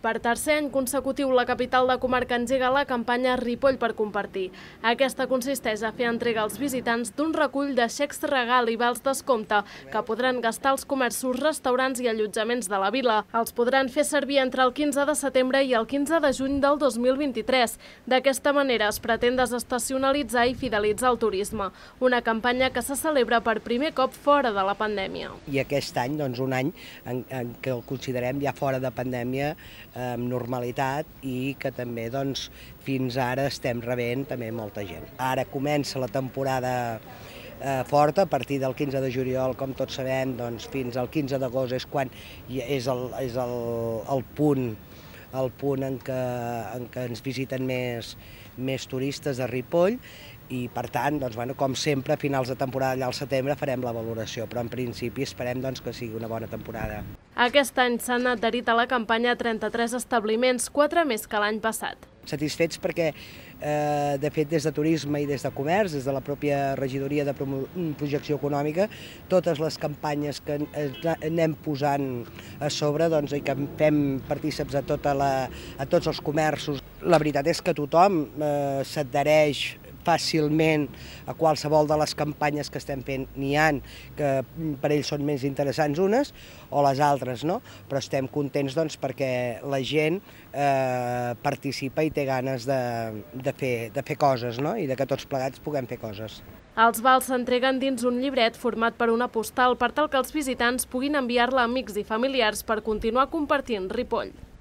Per tercer any consecutiu, la capital de comarca engega la campanya Ripoll per compartir. Aquesta consisteix a fer entrega als visitants d'un recull de xecs regal i vals descompte que podran gastar als comerços, restaurants i allotjaments de la vila. Els podran fer servir entre el 15 de setembre i el 15 de juny del 2023. D'aquesta manera es pretén desestacionalitzar i fidelitzar el turisme, una campanya que se celebra per primer cop fora de la pandèmia. I aquest any, doncs, un any en què el considerem ja fora de pandèmia, amb normalitat, i que també doncs, fins ara estem rebent també molta gent. Ara comença la temporada forta, a partir del 15 de juliol, com tots sabem, doncs, fins al 15 d'agost és quan és el punt en què ens visiten més turistes a Ripoll, i per tant, doncs, bueno, com sempre, a finals de temporada allà al setembre farem la valoració, però en principi esperem doncs, que sigui una bona temporada. Aquest any s'han adherit a la campanya 33 establiments, 4 més que l'any passat. Satisfets perquè, de fet, des de Turisme i des de Comerç, des de la pròpia regidoria de projecció econòmica, totes les campanyes que anem posant a sobre, doncs, i que fem partícips a tots els comerços, la veritat és que tothom s'adhereix fàcilment a qualsevol de les campanyes que estem fent. N'hi ha que per ells són més interessants unes o les altres, no? Però estem contents doncs, perquè la gent participa i té ganes de fer coses, no? I que tots plegats puguem fer coses. Els vals s'entreguen dins un llibret format per una postal per tal que els visitants puguin enviar-la a amics i familiars per continuar compartint Ripoll.